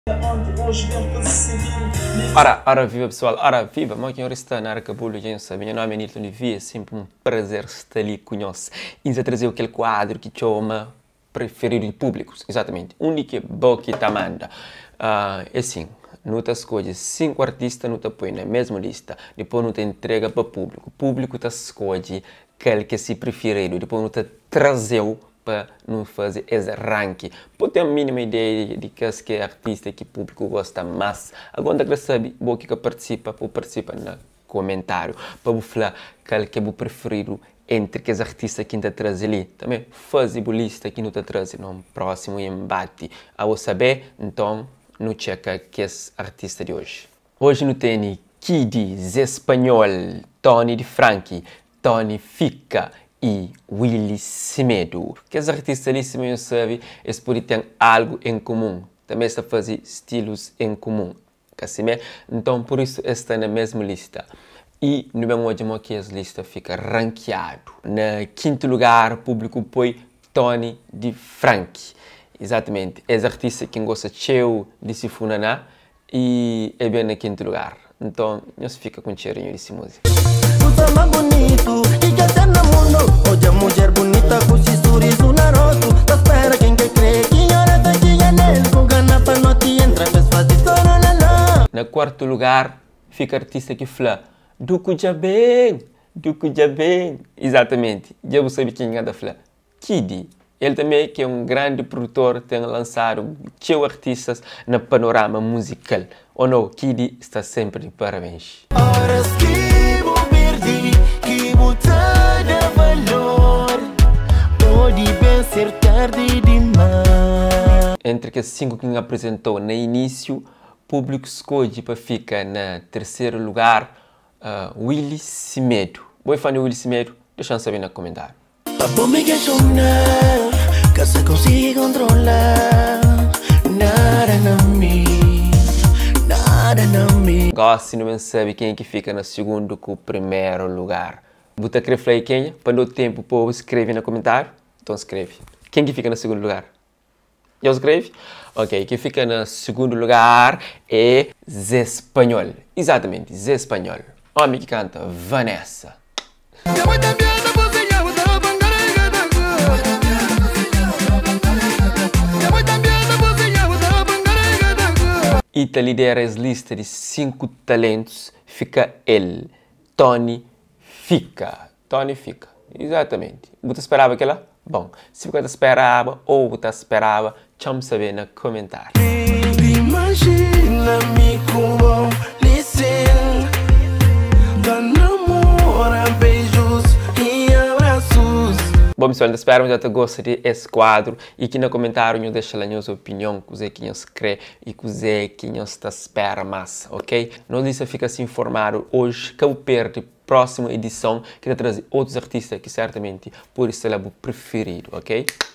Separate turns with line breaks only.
Ora viva pessoal, ora viva, mas quem está na Arcabulho, gente sabe, meu nome é Nilton Livia, é sempre um prazer estar ali com nós. E já trazer aquele quadro que chama preferido de públicos, exatamente, único bom que te manda. É assim, não te escolhe 5 artistas, não te põe na mesma lista, depois não te entrega para o público te escolhe aquele que se preferido, depois não te trazeu para não fazer esse ranking. Pode ter a mínima ideia de que é artista que o público gosta mais. Agora que sabe, o que participa, pode participar no comentário, para falar qual que é o preferido entre os artistas que está traz ali. Também faz a lista que não está traz no próximo embate. Ao saber, então, não checa que é artista de hoje. Hoje não tem Kiddy, Zé Espanhol, Tony de Frankie, Tony Fica e Willy Semedo. Que os artistas ali, se me sabe, eles podem ter algo em comum. Também está fazendo estilos em comum. Então, por isso, está na mesma lista. E no mesmo modo que essa lista fica ranqueado. Na quinto lugar, o público põe Tony de Frankie. Exatamente. Esse artista que gosta de se funaná e é bem no quinto lugar. Então, não se fica com cheirinho dessa música.
Bonito e que até no mundo hoje a mulher bonita com esse sorriso na rosto tá espera quem quer crer que hora tá chega nele com gana pra não te entrar faz fazer torona.
Na quarto lugar fica artista que fala Duco já bem. Exatamente, já você sabe quem é da fala Kiddy. Ele também que é um grande produtor, tem lançado 2 artistas no panorama musical. Ou não, Kiddy está sempre de parabéns.
Que botar valor pode bem ser tarde demais.
Entre os 5 que apresentou no início, o público escolhe para ficar no terceiro lugar Willy Semedo. Vou falar de Willy Semedo, deixa eu saber no comentário.
Papo me quer sonar, que se consigue controlar. Nada não me.
Gosto se não sabe quem é que fica no segundo com o primeiro lugar. Você quer falar quem? Para o tempo, o povo escreve no comentário. Então escreve. Quem que fica no segundo lugar? Já escreve? Ok, quem fica no segundo lugar é Zé Espanhol. Exatamente, Zé Espanhol. Homem que canta Vanessa. Ita lidera as listas de 5 talentos, fica ele, Tony Fica. Tony Fica, exatamente. Você esperava aquela? Bom, se você esperava ou você esperava, deixa-me saber no comentário.
Imagina-me como listen, da namora, beijos e abraços.
Bom, pessoal, espero que você goste desse quadro e que no comentário deixe lá a sua opinião, que você crê e que você está espera mais, ok? Não deixe ficar se informado hoje que eu perco a próxima edição que vai trazer outros artistas que certamente por isso é o preferido, ok?